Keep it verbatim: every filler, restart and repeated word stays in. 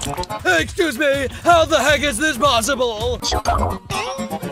Excuse me, how the heck is this possible?